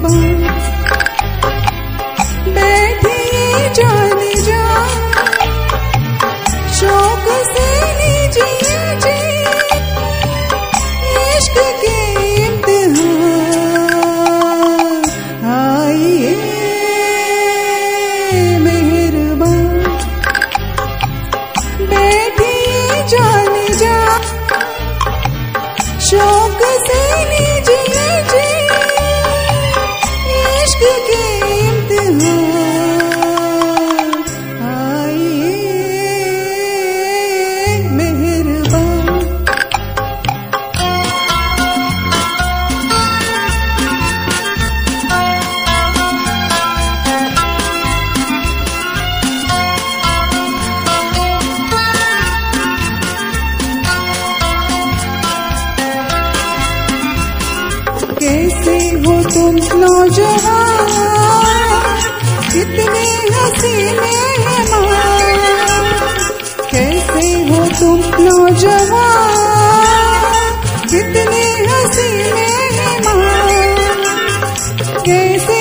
मेहरबान बैठिए जाने जा, शौक से लीजिए जी इश्क के इम्तिहान। आइए मेहरबान बैठिए जाने जा, शौक से लीजिए जी इश्क के इम्तिहान। आइए मेहरबान। कैसे हो तुम नौजवान, कितने हंसी मेहमान। कैसे हो तुम नौजवान, कितने हंसी मेहमान। कैसे